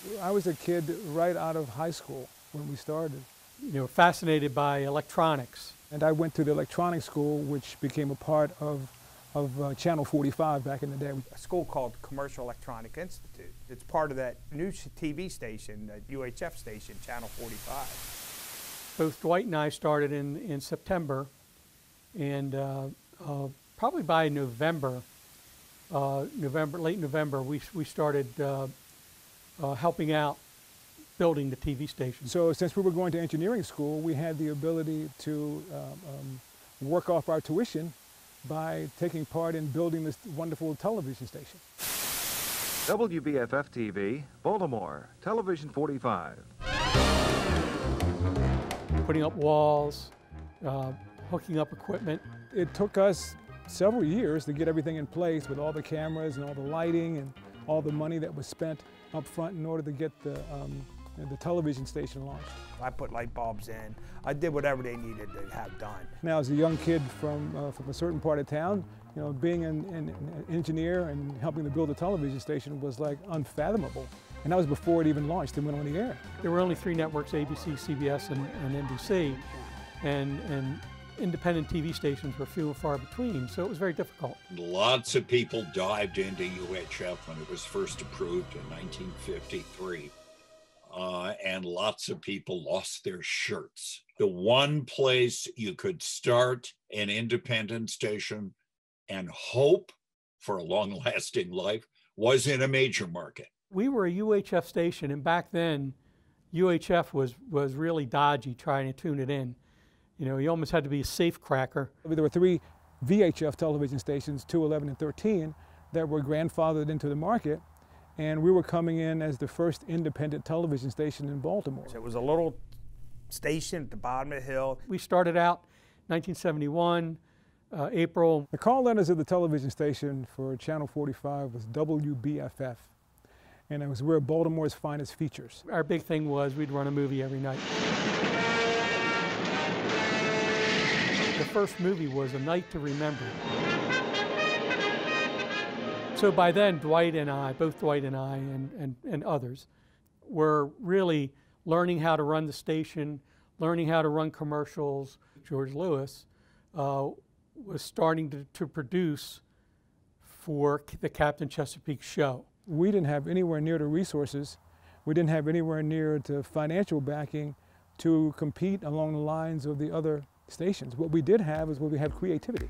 I was a kid right out of high school when we started. You know, fascinated by electronics. And I went to the electronics school, which became a part of Channel 45 back in the day. A school called Commercial Electronic Institute. It's part of that new TV station, that UHF station, Channel 45. Both Dwight and I started in September, and probably by November, late November, we started helping out building the TV station. So since we were going to engineering school, we had the ability to work off our tuition by taking part in building this wonderful television station. WBFF TV, Baltimore, Television 45. Putting up walls, hooking up equipment. It took us several years to get everything in place with all the cameras and all the lighting and all the money that was spent up front in order to get the television station launched. I put light bulbs in. I did whatever they needed to have done. Now, as a young kid from a certain part of town, you know, being an engineer and helping to build a television station was like unfathomable. And that was before it even launched and went on the air. There were only 3 networks, ABC, CBS, and NBC, and independent TV stations were few and far between, so it was very difficult. Lots of people dived into UHF when it was first approved in 1953. And lots of people lost their shirts. The one place you could start an independent station and hope for a long-lasting life was in a major market. We were a UHF station, and back then, UHF was really dodgy trying to tune it in. You know, you almost had to be a safe cracker. There were 3 VHF television stations, 2, 11, and 13, that were grandfathered into the market. And we were coming in as the first independent television station in Baltimore. It was a little station at the bottom of the hill. We started out 1971, April. The call letters of the television station for Channel 45 was WBFF. And it was where Baltimore's finest features. Our big thing was we'd run a movie every night. The first movie was A Night to Remember. So by then, Dwight and I, both Dwight and I and others, were really learning how to run the station, learning how to run commercials. George Lewis was starting to produce for the Captain Chesapeake show. We didn't have anywhere near the resources. We didn't have anywhere near the financial backing to compete along the lines of the other stations. What we did have is we had creativity.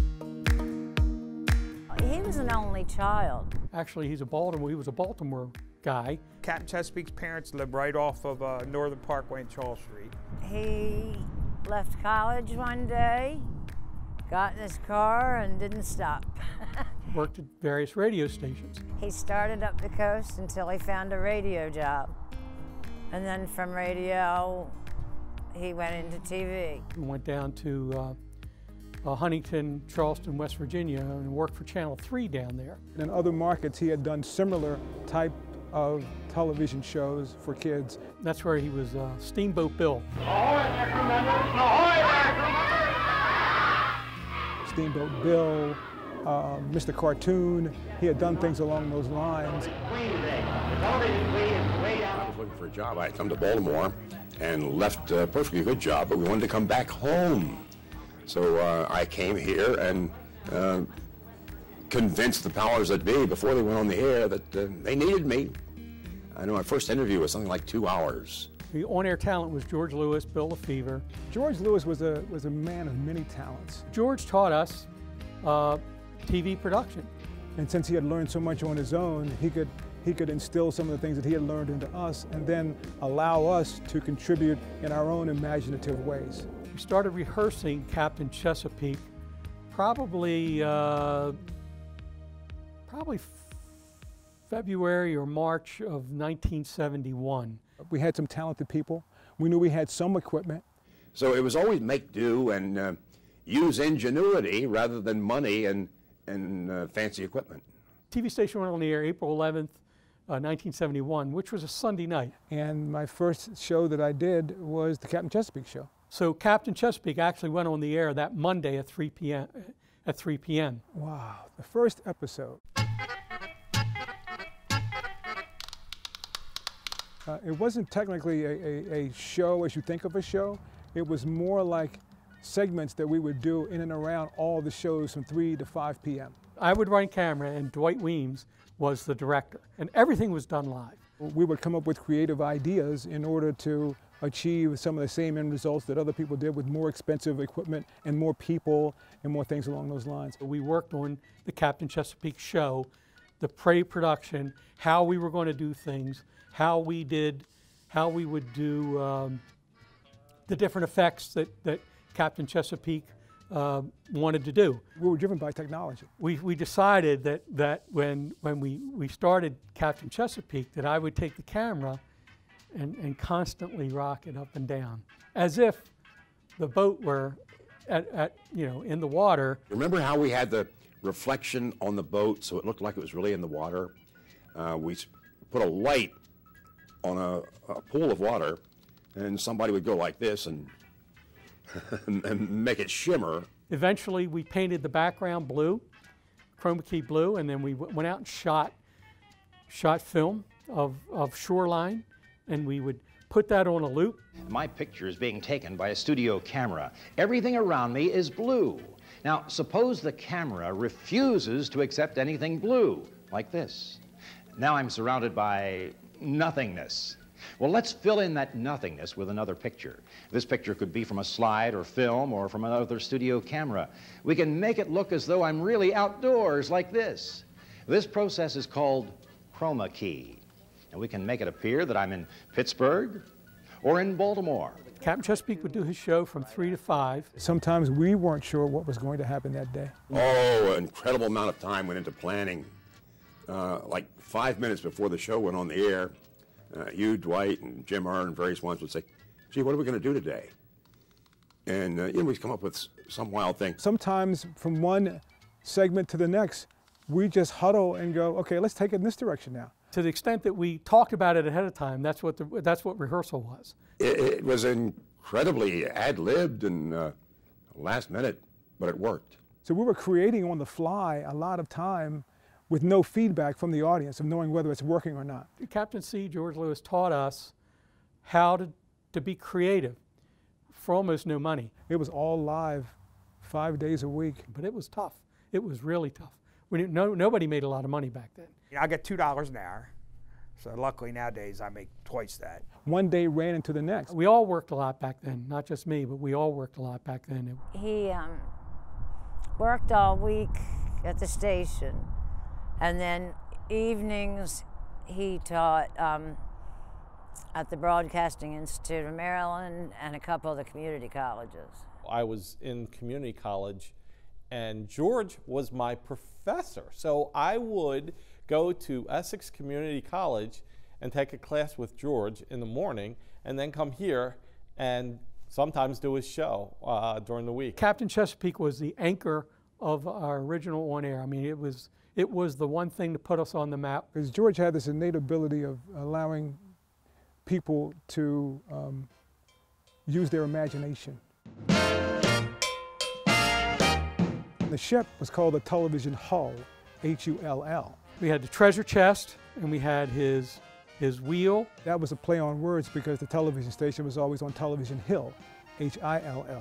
He was an only child. Actually, he was a Baltimore guy. Captain Chesapeake's parents lived right off of Northern Parkway and Charles Street. He left college one day, got in his car, and didn't stop. Worked at various radio stations. He started up the coast until he found a radio job. And then from radio, he went into TV. He went down to Huntington, Charleston, West Virginia, and worked for Channel 3 down there. In other markets, he had done similar type of television shows for kids. That's where he was Steamboat Bill. Steamboat Bill, Mr. Cartoon. He had done things along those lines. I was looking for a job. I had come to Baltimore and left a perfectly good job, but we wanted to come back home. So I came here and convinced the powers that be before they went on the air that they needed me. I know my first interview was something like 2 hours. The on-air talent was George Lewis, Bill LeFevre. George Lewis was a man of many talents. George taught us TV production. And since he had learned so much on his own, he could instill some of the things that he had learned into us and then allow us to contribute in our own imaginative ways. We started rehearsing Captain Chesapeake probably February or March of 1971. We had some talented people. We knew we had some equipment. So it was always make do and use ingenuity rather than money and fancy equipment. TV station went on the air April 11th, 1971, which was a Sunday night. And my first show that I did was the Captain Chesapeake show. So Captain Chesapeake actually went on the air that Monday at 3 p.m. Wow, the first episode. It wasn't technically a show as you think of a show. It was more like segments that we would do in and around all the shows from 3 to 5 p.m. I would run camera and Dwight Weems was the director, and everything was done live. We would come up with creative ideas in order to achieve some of the same end results that other people did with more expensive equipment and more people and more things along those lines. We worked on the Captain Chesapeake show, the pre-production, how we were going to do things, how we would do the different effects that Captain Chesapeake wanted to do. We were driven by technology. We decided that when we started Captain Chesapeake, that I would take the camera and constantly rock it up and down, as if the boat were in the water. Remember how we had the reflection on the boat so it looked like it was really in the water? We put a light on a pool of water, and somebody would go like this and make it shimmer. Eventually, we painted the background blue, chroma key blue, and then we went out and shot film of shoreline, and we would put that on a loop. My picture is being taken by a studio camera. Everything around me is blue. Now, suppose the camera refuses to accept anything blue, like this. Now I'm surrounded by nothingness. Well, let's fill in that nothingness with another picture. This picture could be from a slide or film or from another studio camera. We can make it look as though I'm really outdoors, like this. This process is called chroma key. And we can make it appear that I'm in Pittsburgh or in Baltimore. Captain Chesapeake would do his show from 3 to 5. Sometimes we weren't sure what was going to happen that day. Oh, an incredible amount of time went into planning. Like 5 minutes before the show went on the air, you, Dwight, and Jim Earn and various ones would say, gee, what are we going to do today? And we'd come up with some wild thing. Sometimes from one segment to the next, we just huddle and go, okay, let's take it in this direction now. To the extent that we talked about it ahead of time, that's what rehearsal was. It was incredibly ad-libbed and last minute, but it worked. So we were creating on the fly a lot of time with no feedback from the audience of knowing whether it's working or not. Captain C. George Lewis taught us how to be creative for almost no money. It was all live 5 days a week. But it was tough. It was really tough. Nobody made a lot of money back then. I got $2 an hour, so luckily nowadays I make twice that. One day ran into the next. We all worked a lot back then, not just me, but we all worked a lot back then. He worked all week at the station, and then evenings he taught at the Broadcasting Institute of Maryland and a couple of the community colleges. I was in community college, and George was my professor. So I would go to Essex Community College and take a class with George in the morning, and then come here and sometimes do his show during the week. Captain Chesapeake was the anchor of our original on-air. I mean, it was the one thing to put us on the map. Because George had this innate ability of allowing people to use their imagination. The ship was called the television hull, H-U-L-L. We had the treasure chest, and we had his wheel. That was a play on words because the television station was always on Television Hill, H-I-L-L.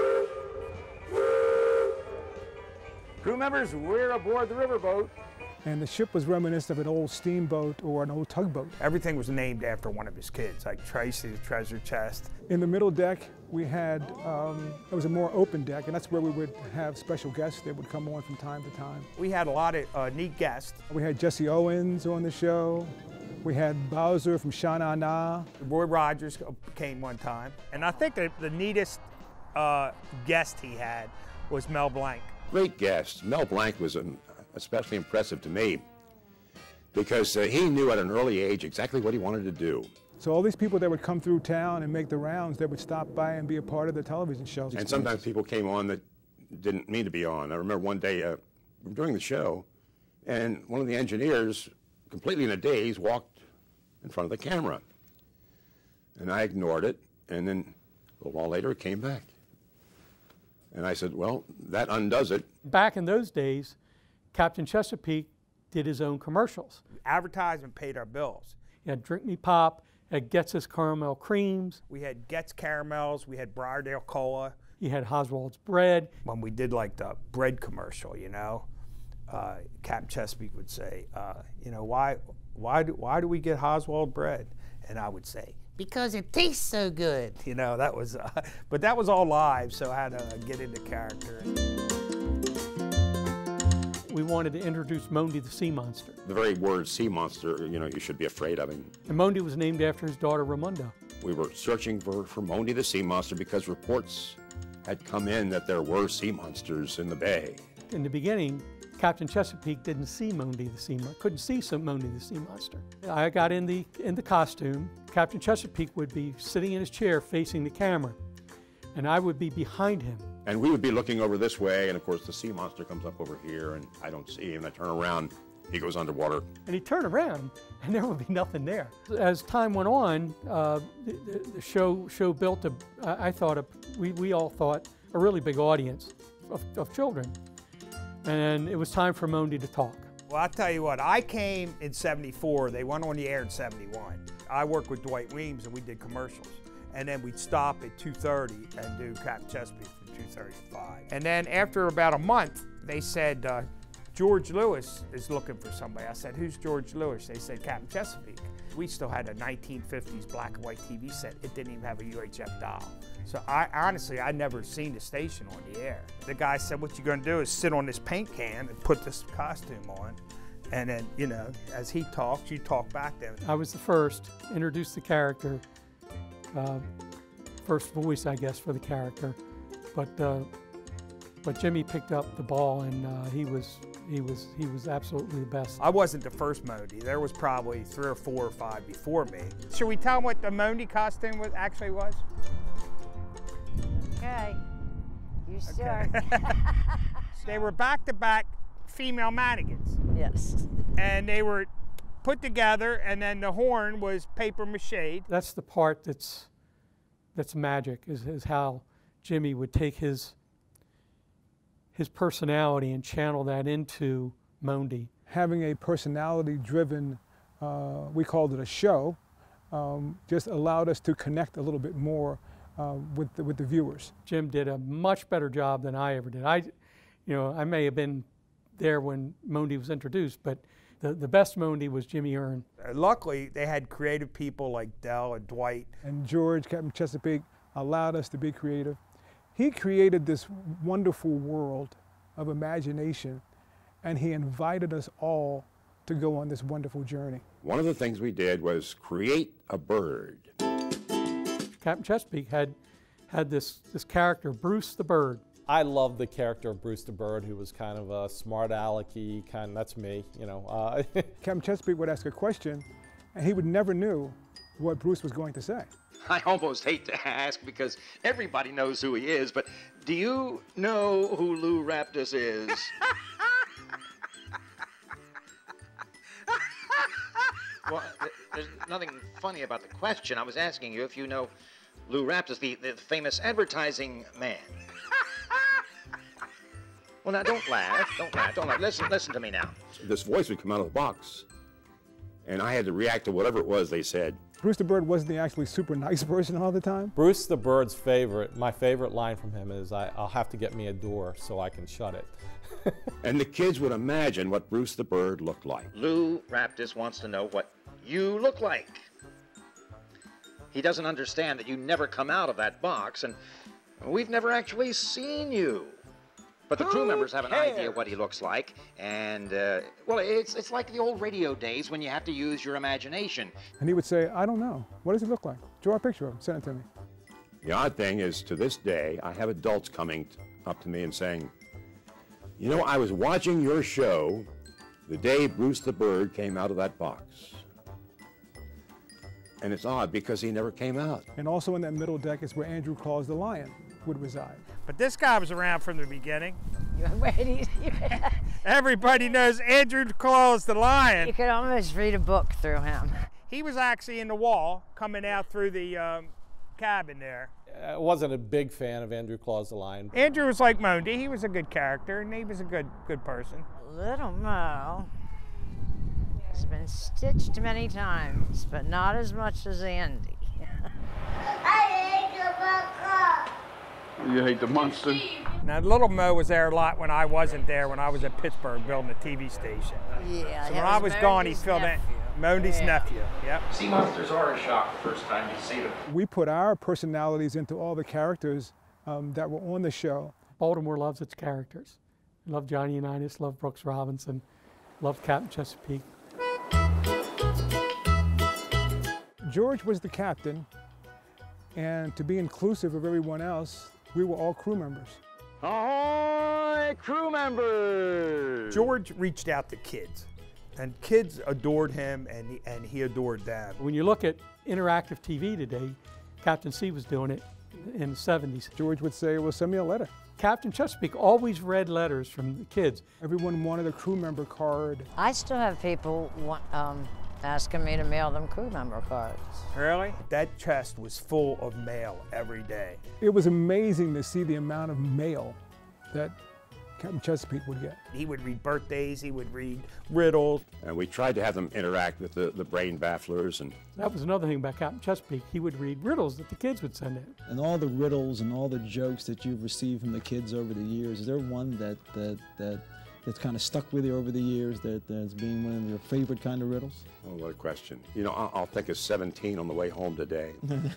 Crew members, we're aboard the riverboat. And the ship was reminiscent of an old steamboat or an old tugboat. Everything was named after one of his kids, like Tracy, the treasure chest. In the middle deck, we had, it was a more open deck, and that's where we would have special guests that would come on from time to time. We had a lot of neat guests. We had Jesse Owens on the show. We had Bowser from Sha Na Na. Roy Rogers came one time. And I think that the neatest guest he had was Mel Blanc. Great guest. Mel Blanc was especially impressive to me because he knew at an early age exactly what he wanted to do. So all these people that would come through town and make the rounds, they would stop by and be a part of the television shows. And sometimes people came on that didn't mean to be on. I remember one day during the show, and one of the engineers, completely in a daze, walked in front of the camera. And I ignored it, and then a little while later it came back. And I said, well, that undoes it. Back in those days, Captain Chesapeake did his own commercials. Advertisement paid our bills. You had Drink Me Pop had Getz's caramel creams. We had Getz caramels, we had Briardale Cola. You had Oswald's bread. When we did like the bread commercial, you know, Captain Chesapeake would say, you know, why do we get Oswald bread? And I would say, because it tastes so good. You know, that was, but that was all live, so I had to get into character. We wanted to introduce Monty the sea monster. The very word sea monster, you know, you should be afraid of him. And Monty was named after his daughter Raimunda. We were searching for Monty the sea monster because reports had come in that there were sea monsters in the bay. In the beginning, Captain Chesapeake didn't see Monty the sea monster, couldn't see some Monty the sea monster. I got in the costume. Captain Chesapeake would be sitting in his chair facing the camera, and I would be behind him. And we would be looking over this way, and of course the sea monster comes up over here, and I don't see him. I turn around, he goes underwater. And he'd turn around, and there would be nothing there. As time went on, the show built we all thought, a really big audience of children. And it was time for Monty to talk. Well, I'll tell you what, I came in '74, they went on the air in '71. I worked with Dwight Weems, and we did commercials. And then we'd stop at 2:30 and do Captain Chesapeake from 2:30 to 5. And then after about a month, they said, George Lewis is looking for somebody. I said, who's George Lewis? They said, Captain Chesapeake. We still had a 1950s black and white TV set. It didn't even have a UHF dial. So honestly, I'd never seen the station on the air. The guy said, what you're gonna do is sit on this paint can and put this costume on. And then, you know, as he talks, you talk back to him. I was the first, introduced the character, first voice, I guess, for the character. But Jimmy picked up the ball, and he was absolutely the best. I wasn't the first Monty. There was probably 3 or 4 or 5 before me. Should we tell them what the Monty costume actually was? Okay, you start. They were back-to-back female mannequins. Yes. And they were put together, and then the horn was paper mache. That's the part that's magic, is how Jimmy would take his personality and channel that into Monty. Having a personality-driven, we called it a show, just allowed us to connect a little bit more with the viewers. Jim did a much better job than I ever did. I may have been there when Monty was introduced, but the best Monty was Jimmy Earn. Luckily, they had creative people like Del and Dwight. And George, Captain Chesapeake, allowed us to be creative. He created this wonderful world of imagination, and he invited us all to go on this wonderful journey. One of the things we did was create a bird. Captain Chesapeake had this character, Bruce the Bird. I loved the character of Bruce the Bird, who was kind of a smart alecky kind. That's me, you know. Captain Chesapeake would ask a question, and he would never knew what Bruce was going to say. I almost hate to ask because everybody knows who he is, but do you know who Lou Raptus is? Well, there's nothing funny about the question. I was asking you if you know Lou Raptus, the famous advertising man. Well, now, don't laugh. Don't laugh. Don't laugh. Listen to me now. This voice would come out of the box, and I had to react to whatever it was they said. Bruce the Bird wasn't the actually super nice person all the time. Bruce the Bird's my favorite line from him is, I'll have to get me a door so I can shut it. And the kids would imagine what Bruce the Bird looked like. Lou Raptus wants to know what you look like. He doesn't understand that you never come out of that box, and we've never actually seen you. But the crew members have an idea what he looks like, and, well, it's like the old radio days when you have to use your imagination. And he would say, I don't know. What does he look like? Draw a picture of him, send it to me. The odd thing is, to this day, I have adults coming up to me and saying, you know, I was watching your show the day Bruce the Bird came out of that box. And it's odd because he never came out. And also in that middle deck is where Andrew Claus the Lion would reside. But this guy was around from the beginning. You're ready. Everybody knows Andrew Claus the Lion. You could almost read a book through him. He was actually in the wall coming out through the cabin there. I wasn't a big fan of Andrew Claus the Lion. Andrew was like Monty. He was a good character, and he was a good person. Little Mo. He's been stitched many times, but not as much as Andy. You hate the monster? Now, Little Mo was there a lot when I wasn't there, when I was at Pittsburgh building a TV station. Yeah, So when I was gone, he filled in. Monty's nephew, yep. Sea monsters are a shock the first time you see them. We put our personalities into all the characters that were on the show. Baltimore loves its characters. Loved Johnny Unitas, loved Brooks Robinson, loved Captain Chesapeake. George was the captain, and to be inclusive of everyone else, we were all crew members. Ahoy, crew members! George reached out to kids, and kids adored him, and he adored them. When you look at interactive TV today, Captain C was doing it in the 70s. George would say, well, send me a letter. Captain Chesapeake always read letters from the kids. Everyone wanted a crew member card. I still have people asking me to mail them crew member cards. Really? That chest was full of mail every day. It was amazing to see the amount of mail that Captain Chesapeake would get. He would read birthdays, he would read riddles. And we tried to have them interact with the brain bafflers. And that was another thing about Captain Chesapeake. He would read riddles that the kids would send in. And all the riddles and all the jokes that you've received from the kids over the years, is there one that's kind of stuck with you over the years that's being one of your favorite kind of riddles? Oh, what a question. You know, I'll think of 17 on the way home today.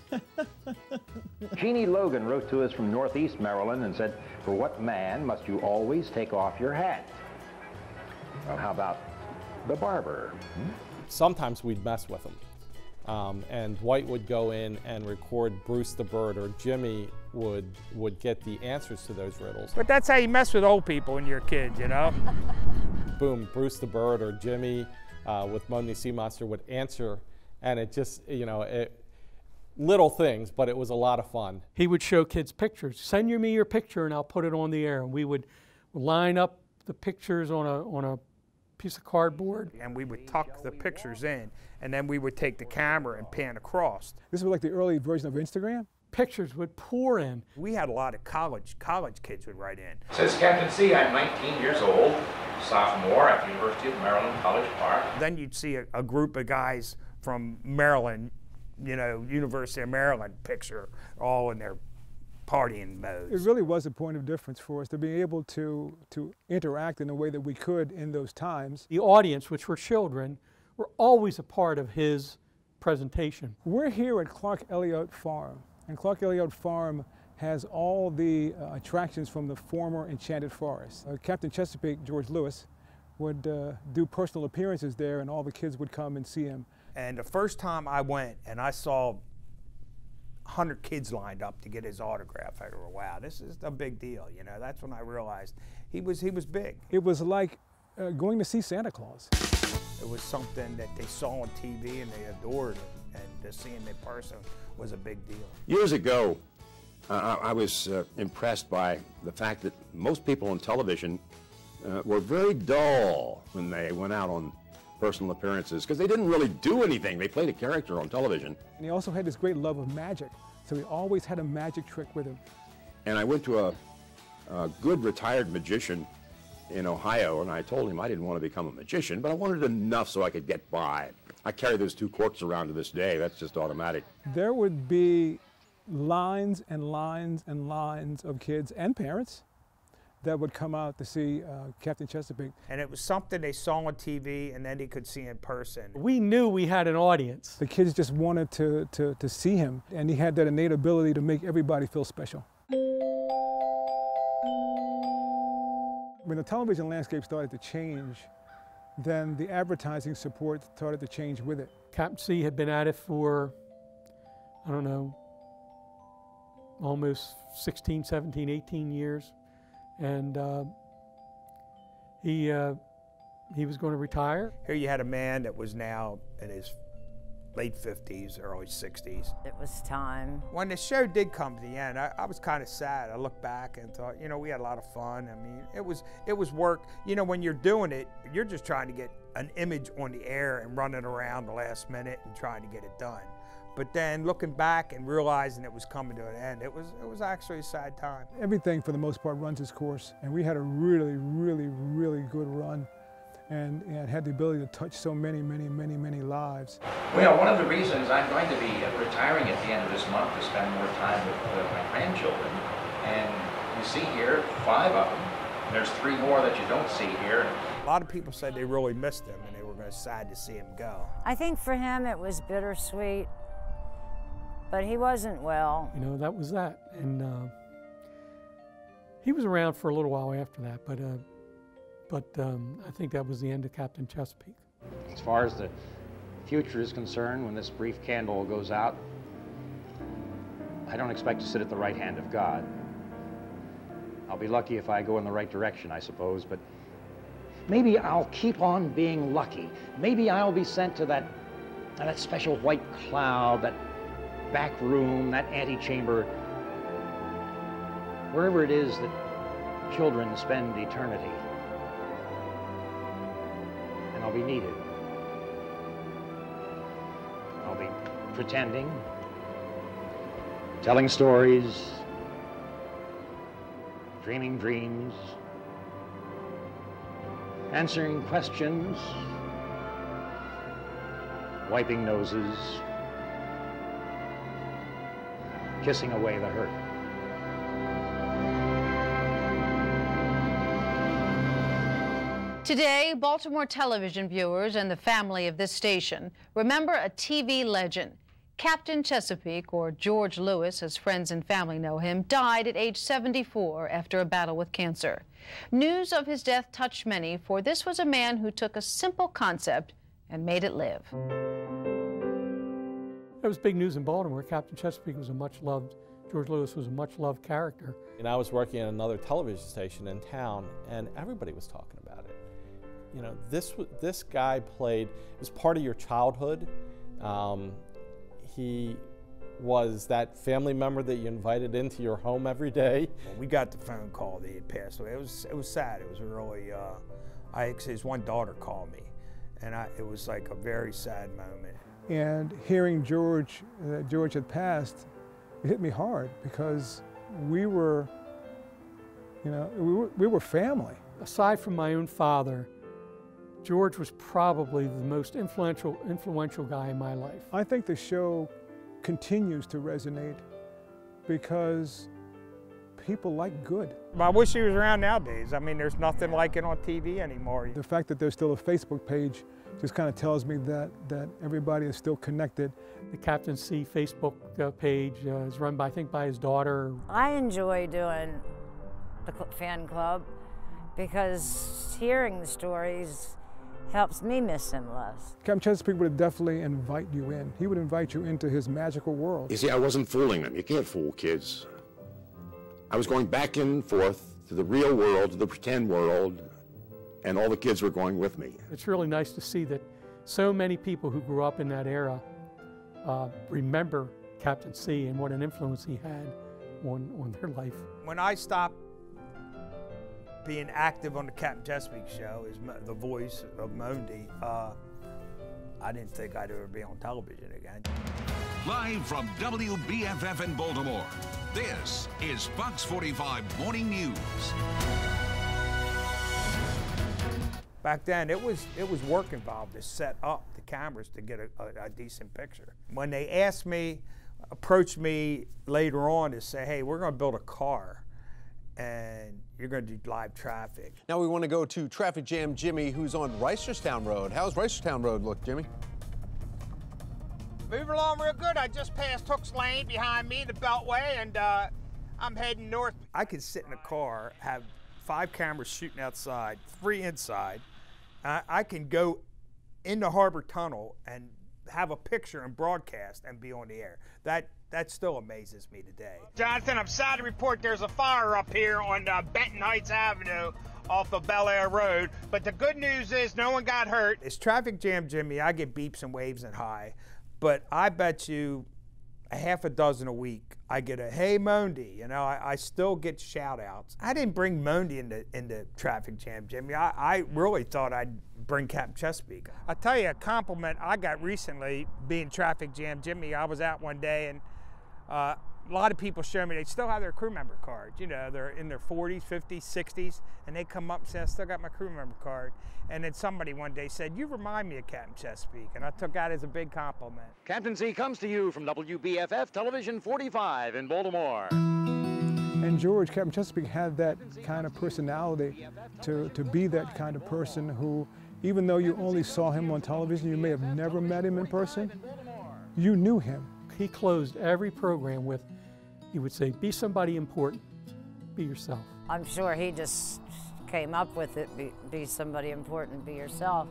Jeannie Logan wrote to us from Northeast Maryland and said, "For what man must you always take off your hat?" Well, how about the barber? Sometimes we'd mess with him. And Dwight would go in and record Bruce the Bird, or Jimmy would get the answers to those riddles. But that's how you mess with old people when you're a kid, you know? Boom, Bruce the Bird or Jimmy with Moni Sea Monster would answer, and it just, you know, little things, but it was a lot of fun. He would show kids pictures. Send me your picture and I'll put it on the air. And we would line up the pictures on a piece of cardboard. And we would tuck the pictures in, and then we would take the camera and pan across. This was like the early version of Instagram. Pictures would pour in. We had a lot of college kids would write in. Says Captain C, I'm 19 years old, sophomore at the University of Maryland, College Park. Then you'd see a group of guys from Maryland, you know, University of Maryland picture, all in their partying modes. It really was a point of difference for us to be able to interact in the way that we could in those times. The audience, which were children, were always a part of his presentation. We're here at Clark Elliott Farm, and Clark Elliott Farm has all the attractions from the former Enchanted Forest. Captain Chesapeake, George Lewis, would do personal appearances there, and all the kids would come and see him. And the first time I went and I saw 100 kids lined up to get his autograph, I go, wow, this is a big deal, you know. That's when I realized he was big. It was like going to see Santa Claus. It was something that they saw on TV and they adored, and to see him in person was a big deal. Years ago, I was impressed by the fact that most people on television were very dull when they went out on personal appearances, because they didn't really do anything. They played a character on television. And he also had this great love of magic, so he always had a magic trick with him. And I went to a good retired magician in Ohio, and I told him I didn't want to become a magician, but I wanted enough so I could get by. I carry those two corks around to this day. That's just automatic. There would be lines and lines and lines of kids and parents that would come out to see Captain Chesapeake. And it was something they saw on TV and then they could see in person. We knew we had an audience. The kids just wanted to see him, and he had that innate ability to make everybody feel special. When the television landscape started to change, then the advertising support started to change with it. Captain C had been at it for, I don't know, almost 16, 17, 18 years. And he was going to retire. Here you had a man that was now in his late 50s, early 60s. It was time. When the show did come to the end, I was kind of sad. I looked back and thought, you know, we had a lot of fun. I mean, it was work. You know, when you're doing it, you're just trying to get an image on the air and running around the last minute and trying to get it done. But then looking back and realizing it was coming to an end, it was actually a sad time. Everything, for the most part, runs its course, and we had a really, really, really good run. And and had the ability to touch so many, many, many, many lives. Well, one of the reasons I'm going to be retiring at the end of this month to spend more time with my grandchildren, and you see here 5 of them. There's 3 more that you don't see here. A lot of people said they really missed him and they were sad to see him go. I think for him it was bittersweet, but he wasn't well. You know, that was that. And he was around for a little while after that, but I think that was the end of Captain Chesapeake. As far as the future is concerned, when this brief candle goes out, I don't expect to sit at the right hand of God. I'll be lucky if I go in the right direction, I suppose, but maybe I'll keep on being lucky. Maybe I'll be sent to that special white cloud, that back room, that antechamber, wherever it is that children spend eternity. And I'll be needed. I'll be pretending, telling stories, dreaming dreams, answering questions, wiping noses, kissing away the hurt. Today, Baltimore television viewers and the family of this station remember a TV legend. Captain Chesapeake, or George Lewis, as friends and family know him, died at age 74 after a battle with cancer. News of his death touched many, for this was a man who took a simple concept and made it live. That was big news in Baltimore. Captain Chesapeake was a much-loved, George Lewis was a much-loved character. And I was working at another television station in town, and everybody was talking about it. You know, this guy played, it was part of your childhood. He was that family member that you invited into your home every day. When we got the phone call that he had passed away, it was sad. It was really, his one daughter called me, and it was like a very sad moment. And hearing that George had passed, it hit me hard because we were, you know, we were family. Aside from my own father, George was probably the most influential guy in my life. I think the show continues to resonate because people like good. I wish he was around nowadays. I mean, there's nothing like it on TV anymore. The fact that there's still a Facebook page just kind of tells me that everybody is still connected. The Captain C Facebook page is run by, I think, by his daughter. I enjoy doing the fan club because hearing the stories helps me miss him less. Captain Chesapeake would definitely invite you in. He would invite you into his magical world. You see, I wasn't fooling them. You can't fool kids. I was going back and forth to the real world, to the pretend world, and all the kids were going with me. It's really nice to see that so many people who grew up in that era remember Captain C and what an influence he had on their life. When I stopped being active on the Captain Chesapeake show as the voice of Monday, I didn't think I'd ever be on television again. Live from WBFF in Baltimore, this is Fox 45 Morning News. Back then, it was work involved to set up the cameras to get a decent picture. When they approached me later on to say, hey, we're going to build a car and you're going to do live traffic. Now we want to go to Traffic Jam Jimmy, who's on Reisterstown Road. How's Reisterstown Road look, Jimmy? Moving along real good. I just passed Hooks Lane behind me, the Beltway, and I'm heading north. I could sit in a car, have 5 cameras shooting outside, 3 inside. I can go in the Harbor Tunnel and have a picture and broadcast and be on the air. That still amazes me today. Jonathan, I'm sad to report there's a fire up here on Benton Heights Avenue off of Bel Air Road, but the good news is no one got hurt. It's Traffic Jam Jimmy. I get beeps and waves and hi, but I bet you a half a dozen a week I get a hey Monday. You know, I still get shout outs. I didn't bring Monday into Traffic Jam Jimmy. I really thought I'd bring Captain Chesapeake. I'll tell you a compliment I got recently being Traffic Jam Jimmy. I was out one day and A lot of people show me, they still have their crew member card. You know, they're in their 40s, 50s, 60s, and they come up and say, I still got my crew member card. And then somebody one day said, you remind me of Captain Chesapeake, and I took that as a big compliment. Captain Z comes to you from WBFF Television 45 in Baltimore. And George, Captain Chesapeake, had that kind of personality to be that kind of person who, even though you only saw him on television, you may have never met him in person, you knew him. He closed every program with, he would say, be somebody important, be yourself. I'm sure he just came up with it, be somebody important, be yourself,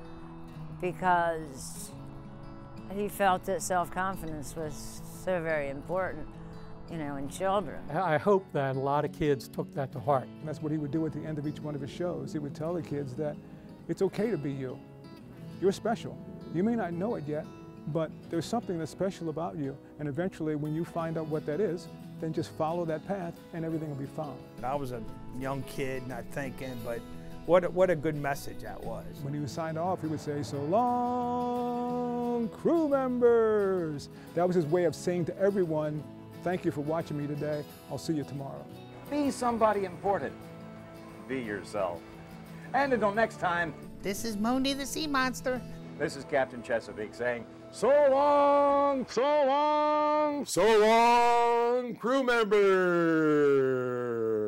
because he felt that self-confidence was so very important, you know, in children. I hope that a lot of kids took that to heart. And that's what he would do at the end of each one of his shows. He would tell the kids that it's okay to be you. You're special. You may not know it yet, but there's something that's special about you. And eventually, when you find out what that is, then just follow that path and everything will be found. I was a young kid, not thinking, but what a good message that was. When he would sign off, he would say, so long, crew members. That was his way of saying to everyone, thank you for watching me today. I'll see you tomorrow. Be somebody important. Be yourself. And until next time, this is Moni the Sea Monster. This is Captain Chesapeake saying, so long, so long, So long, crew members.